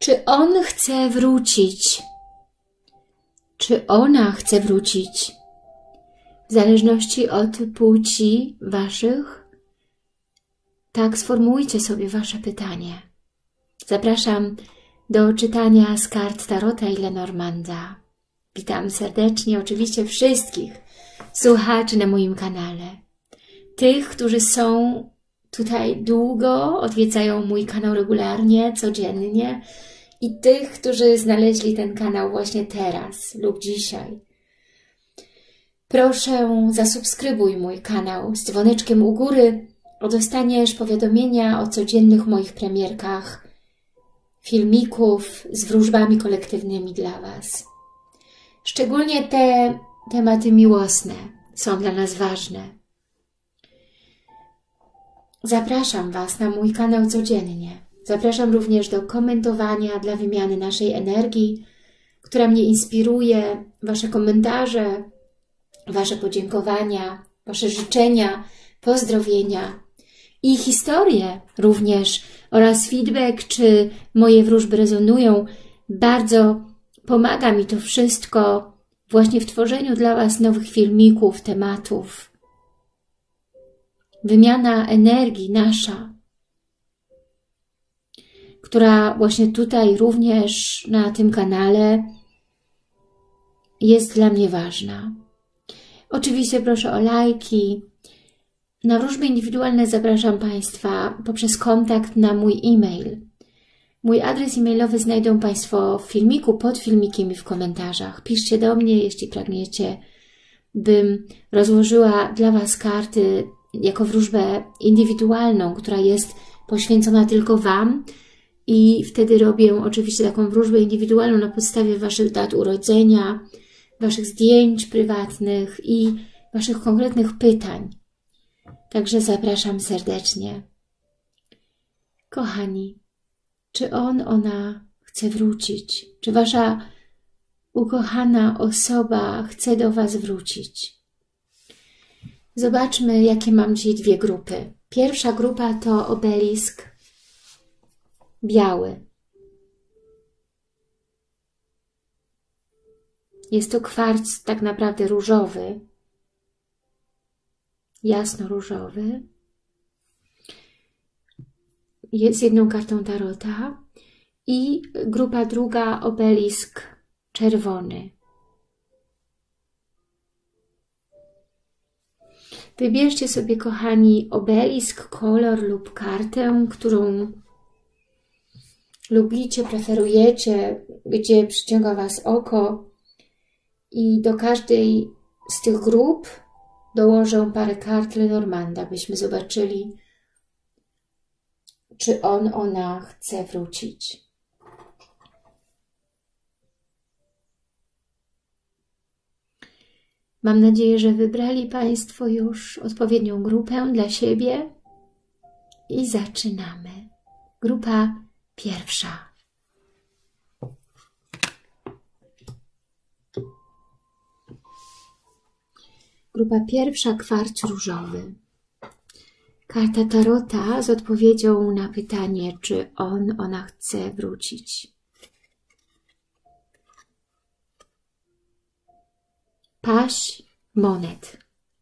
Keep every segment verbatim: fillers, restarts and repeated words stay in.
Czy on chce wrócić? Czy ona chce wrócić? W zależności od płci waszych, tak sformułujcie sobie wasze pytanie. Zapraszam do czytania z kart Tarota i Lenormanda. Witam serdecznie oczywiście wszystkich słuchaczy na moim kanale. Tych, którzy są tutaj długo, odwiedzają mój kanał regularnie, codziennie i tych, którzy znaleźli ten kanał właśnie teraz lub dzisiaj. Proszę, zasubskrybuj mój kanał z dzwoneczkiem u góry, dostaniesz powiadomienia o codziennych moich premierkach, filmików z wróżbami kolektywnymi dla Was. Szczególnie te tematy miłosne są dla nas ważne. Zapraszam Was na mój kanał codziennie. Zapraszam również do komentowania dla wymiany naszej energii, która mnie inspiruje, Wasze komentarze, Wasze podziękowania, Wasze życzenia, pozdrowienia i historie również oraz feedback, czy moje wróżby rezonują. Bardzo pomaga mi to wszystko właśnie w tworzeniu dla Was nowych filmików, tematów. Wymiana energii nasza, która właśnie tutaj również na tym kanale jest dla mnie ważna. Oczywiście proszę o lajki. Na wróżby indywidualne zapraszam Państwa poprzez kontakt na mój e-mail. Mój adres e-mailowy znajdą Państwo w filmiku, pod filmikiem i w komentarzach. Piszcie do mnie, jeśli pragniecie, bym rozłożyła dla Was karty jako wróżbę indywidualną, która jest poświęcona tylko Wam i wtedy robię oczywiście taką wróżbę indywidualną na podstawie Waszych dat urodzenia, Waszych zdjęć prywatnych i Waszych konkretnych pytań. Także zapraszam serdecznie. Kochani, czy on, ona chce wrócić? Czy Wasza ukochana osoba chce do Was wrócić? Zobaczmy, jakie mam dzisiaj dwie grupy. Pierwsza grupa to obelisk biały. Jest to kwarc tak naprawdę różowy, jasno-różowy. Jest jedną kartą tarota. I grupa druga, obelisk czerwony. Wybierzcie sobie, kochani, obelisk, kolor lub kartę, którą lubicie, preferujecie, gdzie przyciąga Was oko. I do każdej z tych grup dołożę parę kart Lenormanda, byśmy zobaczyli, czy on, ona chce wrócić. Mam nadzieję, że wybrali Państwo już odpowiednią grupę dla siebie i zaczynamy. Grupa pierwsza. Grupa pierwsza, kwarc różowy. Karta tarota z odpowiedzią na pytanie, czy on, ona chce wrócić. Paź monet.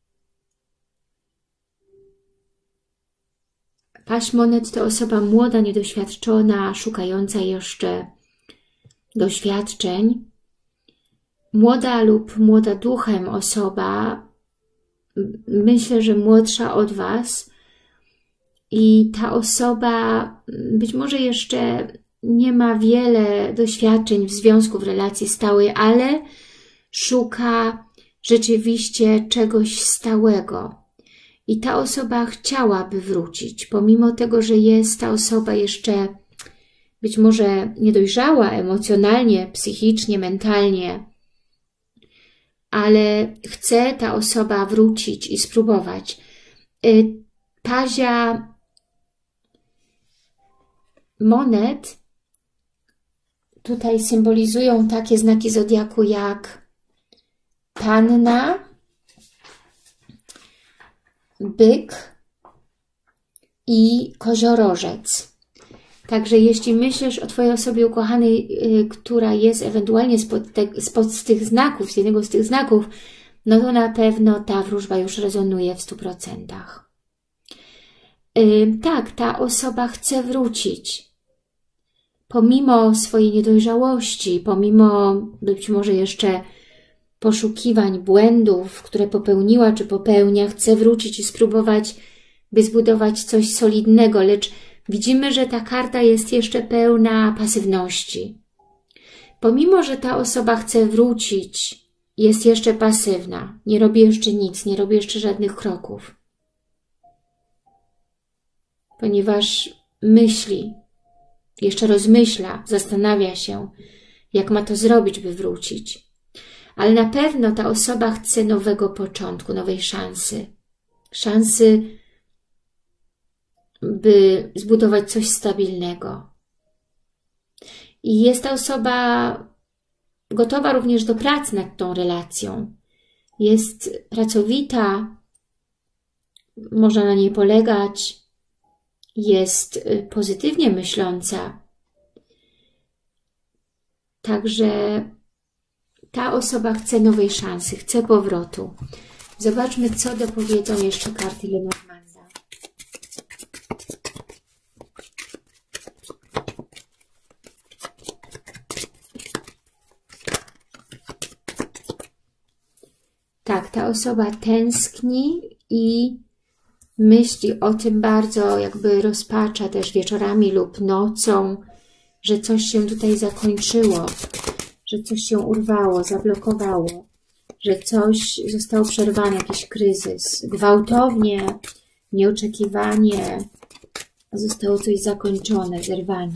Paź monet to osoba młoda, niedoświadczona, szukająca jeszcze doświadczeń. Młoda lub młoda duchem osoba, myślę, że młodsza od Was, i ta osoba być może jeszcze nie ma wiele doświadczeń w związku, w relacji stałej, ale szuka rzeczywiście czegoś stałego. I ta osoba chciałaby wrócić, pomimo tego, że jest ta osoba jeszcze być może niedojrzała emocjonalnie, psychicznie, mentalnie, ale chce ta osoba wrócić i spróbować. Pazia monet tutaj symbolizują takie znaki zodiaku jak panna, byk i koziorożec. Także jeśli myślisz o Twojej osobie ukochanej, yy, która jest ewentualnie spod, te, spod z tych znaków, z jednego z tych znaków, no to na pewno ta wróżba już rezonuje w stu procentach. Yy, tak, ta osoba chce wrócić. Pomimo swojej niedojrzałości, pomimo być może jeszcze poszukiwań, błędów, które popełniła czy popełnia, chce wrócić i spróbować, by zbudować coś solidnego, lecz widzimy, że ta karta jest jeszcze pełna pasywności. Pomimo, że ta osoba chce wrócić, jest jeszcze pasywna, nie robi jeszcze nic, nie robi jeszcze żadnych kroków. Ponieważ myśli, jeszcze rozmyśla, zastanawia się, jak ma to zrobić, by wrócić. Ale na pewno ta osoba chce nowego początku, nowej szansy. Szansy, by zbudować coś stabilnego. I jest ta osoba gotowa również do pracy nad tą relacją. Jest pracowita, można na niej polegać, jest pozytywnie myśląca. Także ta osoba chce nowej szansy, chce powrotu. Zobaczmy, co dopowiedzą jeszcze karty Lenormanda. Tak, ta osoba tęskni i myśli o tym bardzo, jakby rozpacza też wieczorami lub nocą, że coś się tutaj zakończyło, że coś się urwało, zablokowało, że coś zostało przerwane, jakiś kryzys. Gwałtownie, nieoczekiwanie zostało coś zakończone, zerwane.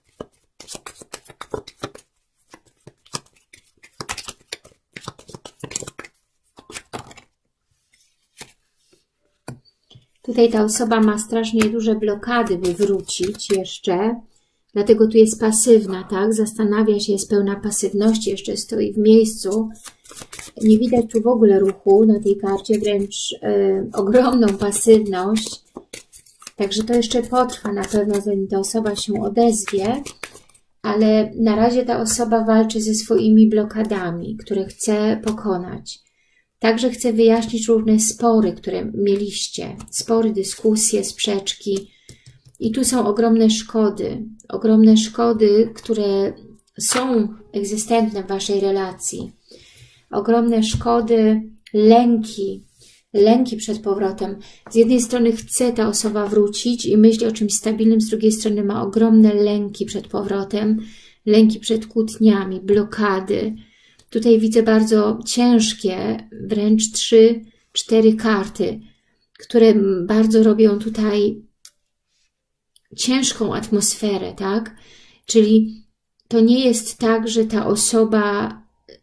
Tutaj ta osoba ma strasznie duże blokady, by wrócić jeszcze. Dlatego tu jest pasywna, tak? Zastanawia się, jest pełna pasywności, jeszcze stoi w miejscu. Nie widać tu w ogóle ruchu na tej karcie, wręcz y, ogromną pasywność. Także to jeszcze potrwa na pewno, zanim ta osoba się odezwie. Ale na razie ta osoba walczy ze swoimi blokadami, które chce pokonać. Także chce wyjaśnić różne spory, które mieliście. Spory, dyskusje, sprzeczki. I tu są ogromne szkody. Ogromne szkody, które są egzystentne w Waszej relacji. Ogromne szkody, lęki. Lęki przed powrotem. Z jednej strony chce ta osoba wrócić i myśli o czymś stabilnym, z drugiej strony ma ogromne lęki przed powrotem. Lęki przed kłótniami, blokady. Tutaj widzę bardzo ciężkie, wręcz trzy, cztery karty, które bardzo robią tutaj ciężką atmosferę, tak? Czyli to nie jest tak, że ta osoba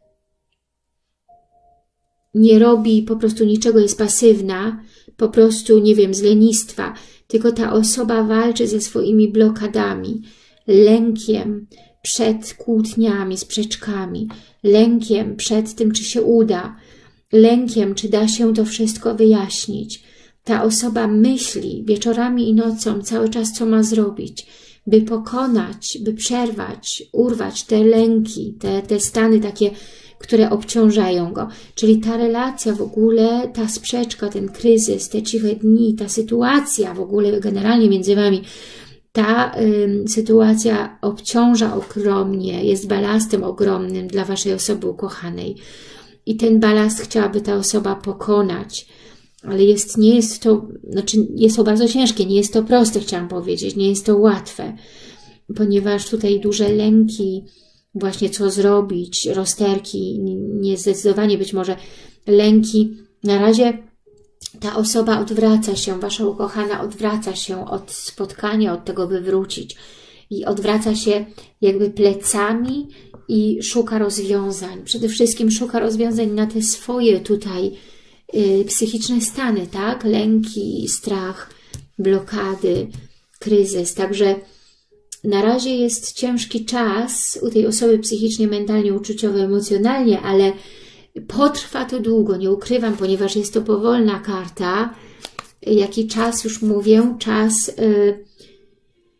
nie robi po prostu niczego, jest pasywna, po prostu, nie wiem, z lenistwa, tylko ta osoba walczy ze swoimi blokadami, lękiem przed kłótniami, sprzeczkami, lękiem przed tym, czy się uda, lękiem, czy da się to wszystko wyjaśnić. Ta osoba myśli wieczorami i nocą cały czas, co ma zrobić, by pokonać, by przerwać, urwać te lęki, te, te stany takie, które obciążają go. Czyli ta relacja w ogóle, ta sprzeczka, ten kryzys, te ciche dni, ta sytuacja w ogóle generalnie między Wami, ta y, sytuacja obciąża ogromnie, jest balastem ogromnym dla Waszej osoby ukochanej. I ten balast chciałaby ta osoba pokonać. Ale jest, nie jest to, znaczy jest to bardzo ciężkie, nie jest to proste, chciałam powiedzieć, nie jest to łatwe, ponieważ tutaj duże lęki, właśnie co zrobić, rozterki, niezdecydowanie być może lęki. Na razie ta osoba odwraca się, Wasza ukochana odwraca się od spotkania, od tego, by wrócić i odwraca się jakby plecami i szuka rozwiązań. Przede wszystkim szuka rozwiązań na te swoje tutaj yy, psychiczne stany, tak? Lęki, strach, blokady, kryzys. Także na razie jest ciężki czas u tej osoby psychicznie, mentalnie, uczuciowo, emocjonalnie, ale potrwa to długo, nie ukrywam, ponieważ jest to powolna karta. Jaki czas, już mówię, czas yy,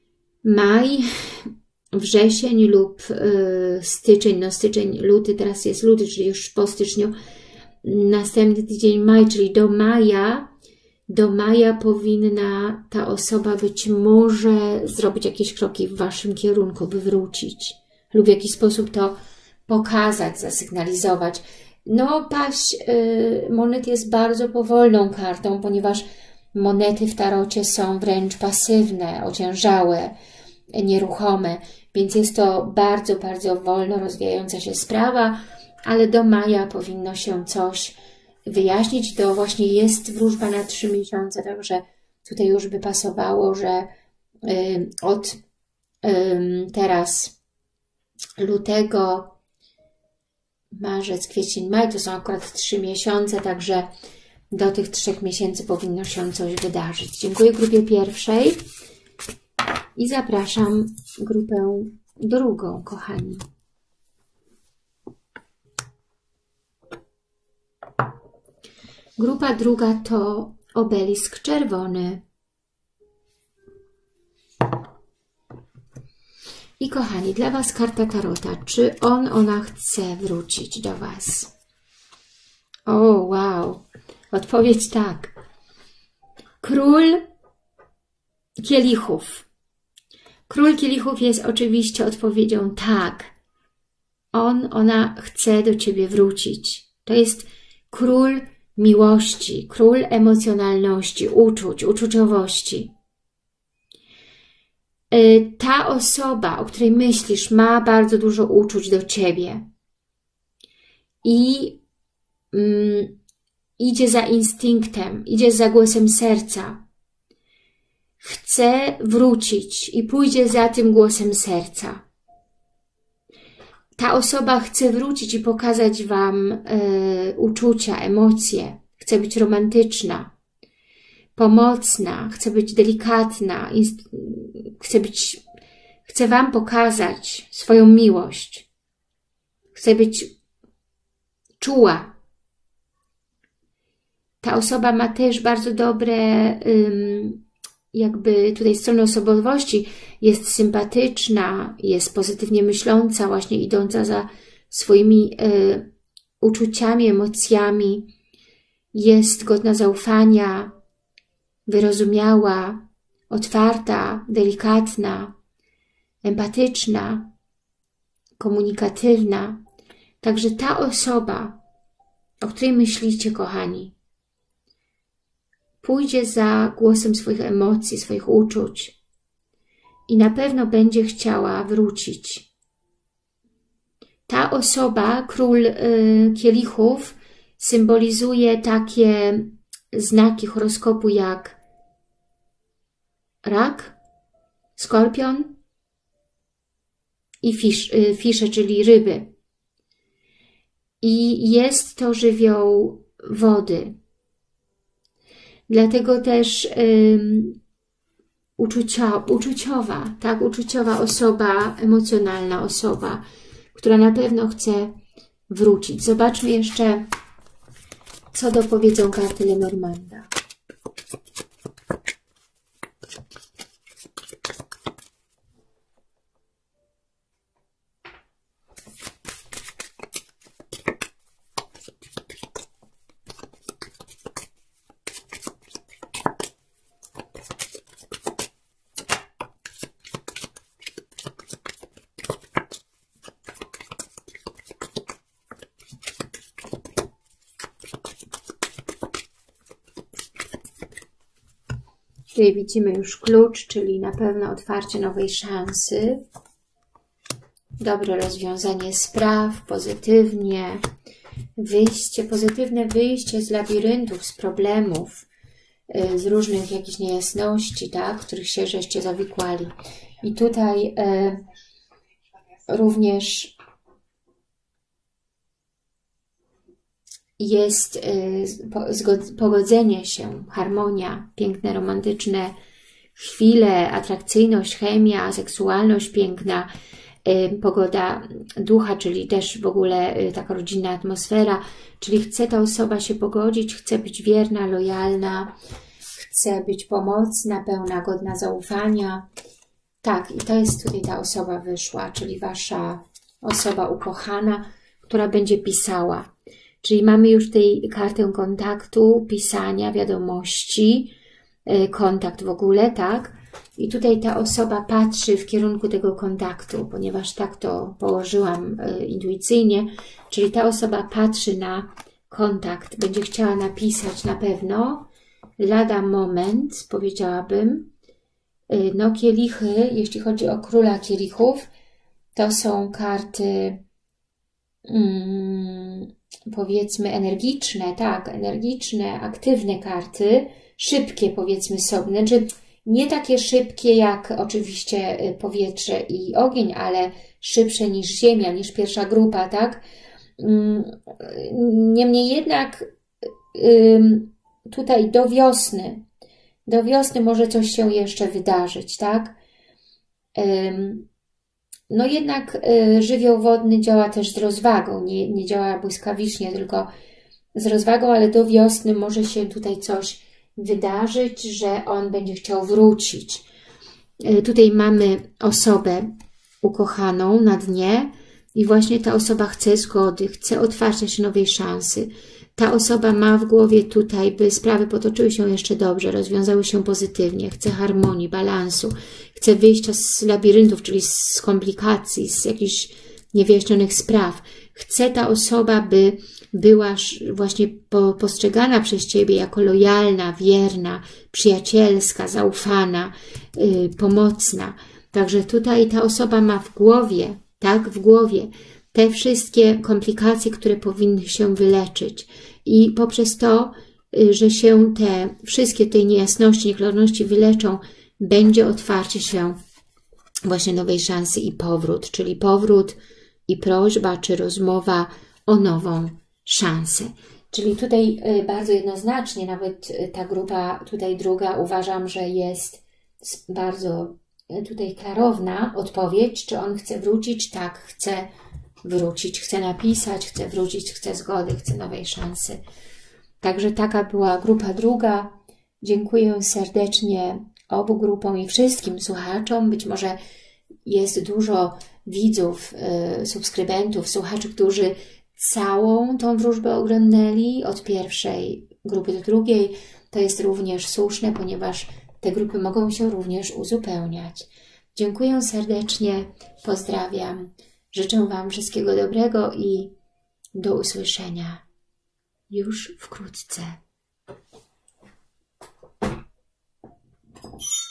maj, wrzesień lub y, styczeń, no styczeń, luty, teraz jest luty, czyli już po styczniu, następny tydzień maj, czyli do maja, do maja powinna ta osoba być może zrobić jakieś kroki w Waszym kierunku, by wrócić lub w jakiś sposób to pokazać, zasygnalizować. No paść y, monet jest bardzo powolną kartą, ponieważ monety w tarocie są wręcz pasywne, ociężałe, nieruchome, więc jest to bardzo, bardzo wolno rozwijająca się sprawa, ale do maja powinno się coś wyjaśnić. To właśnie jest wróżba na trzy miesiące, także tutaj już by pasowało, że y, od y, teraz lutego, marzec, kwiecień, maj to są akurat trzy miesiące, także do tych trzech miesięcy powinno się coś wydarzyć. Dziękuję grupie pierwszej i zapraszam grupę drugą, kochani. Grupa druga to obelisk czerwony. I kochani, dla Was karta tarota. Czy on, ona chce wrócić do Was? O, wow. Odpowiedź tak. Król kielichów. Król kielichów jest oczywiście odpowiedzią tak. On, ona chce do Ciebie wrócić. To jest król miłości, król emocjonalności, uczuć, uczuciowości. Ta osoba, o której myślisz, ma bardzo dużo uczuć do Ciebie i mm, idzie za instynktem, idzie za głosem serca. Chce wrócić i pójdzie za tym głosem serca. Ta osoba chce wrócić i pokazać Wam y, uczucia, emocje. Chce być romantyczna, pomocna, chce być delikatna, chce być, chce Wam pokazać swoją miłość. Chce być czuła. Ta osoba ma też bardzo dobre, ym, jakby tutaj strony osobowości. Jest sympatyczna, jest pozytywnie myśląca, właśnie idąca za swoimi y, uczuciami, emocjami. Jest godna zaufania, wyrozumiała, otwarta, delikatna, empatyczna, komunikatywna. Także ta osoba, o której myślicie, kochani, pójdzie za głosem swoich emocji, swoich uczuć i na pewno będzie chciała wrócić. Ta osoba, król y, kielichów, symbolizuje takie znaki horoskopu jak rak, skorpion i fisz, y, fisze, czyli ryby. I jest to żywioł wody. Dlatego też ym, uczucio, uczuciowa, tak, uczuciowa osoba, emocjonalna osoba, która na pewno chce wrócić. Zobaczmy jeszcze, co dopowiedzą karty Lenormanda. Tutaj widzimy już klucz, czyli na pewno otwarcie nowej szansy, dobre rozwiązanie spraw, pozytywnie, wyjście, pozytywne wyjście z labiryntów, z problemów, z różnych jakichś niejasności, tak, w których się żeście zawikłali. I tutaj e, również jest y, pogodzenie się, harmonia, piękne, romantyczne chwile, atrakcyjność, chemia, seksualność piękna, y, pogoda ducha, czyli też w ogóle y, taka rodzinna atmosfera, czyli chce ta osoba się pogodzić, chce być wierna, lojalna, chce być pomocna, pełna, godna zaufania, Tak, i to jest tutaj ta osoba wyszła, czyli Wasza osoba ukochana, która będzie pisała. Czyli mamy już tej kartę kontaktu, pisania, wiadomości, kontakt w ogóle, tak? I tutaj ta osoba patrzy w kierunku tego kontaktu, ponieważ tak to położyłam intuicyjnie, czyli ta osoba patrzy na kontakt, będzie chciała napisać na pewno, lada moment, powiedziałabym. No kielichy, jeśli chodzi o króla kielichów, to są karty hmm, powiedzmy energiczne, tak, energiczne, aktywne karty, szybkie powiedzmy sobie, znaczy nie takie szybkie jak oczywiście powietrze i ogień, ale szybsze niż ziemia, niż pierwsza grupa, tak. Niemniej jednak tutaj do wiosny, do wiosny może coś się jeszcze wydarzyć, tak. No jednak żywioł wodny działa też z rozwagą, nie, nie działa błyskawicznie, tylko z rozwagą, ale do wiosny może się tutaj coś wydarzyć, że on będzie chciał wrócić. Tutaj mamy osobę ukochaną na dnie i właśnie ta osoba chce zgody, chce otwarcia się nowej szansy. Ta osoba ma w głowie tutaj, by sprawy potoczyły się jeszcze dobrze, rozwiązały się pozytywnie, chce harmonii, balansu, chce wyjścia z labiryntów, czyli z komplikacji, z jakichś niewyjaśnionych spraw. Chce ta osoba, by była właśnie postrzegana przez Ciebie jako lojalna, wierna, przyjacielska, zaufana, yy, pomocna. Także tutaj ta osoba ma w głowie, tak, w głowie te wszystkie komplikacje, które powinny się wyleczyć. I poprzez to, że się te wszystkie tej niejasności, nieklarności wyleczą, będzie otwarcie się właśnie nowej szansy i powrót, czyli powrót i prośba, czy rozmowa o nową szansę. Czyli tutaj bardzo jednoznacznie, nawet ta grupa tutaj druga, uważam, że jest bardzo tutaj klarowna odpowiedź, czy on chce wrócić. Tak, chce wrócić, chce napisać, chce wrócić, chce zgody, chce nowej szansy. Także taka była grupa druga. Dziękuję serdecznie obu grupom i wszystkim słuchaczom. Być może jest dużo widzów, yy, subskrybentów, słuchaczy, którzy całą tą wróżbę oglądali od pierwszej grupy do drugiej. To jest również słuszne, ponieważ te grupy mogą się również uzupełniać. Dziękuję serdecznie, pozdrawiam. Życzę Wam wszystkiego dobrego i do usłyszenia już wkrótce.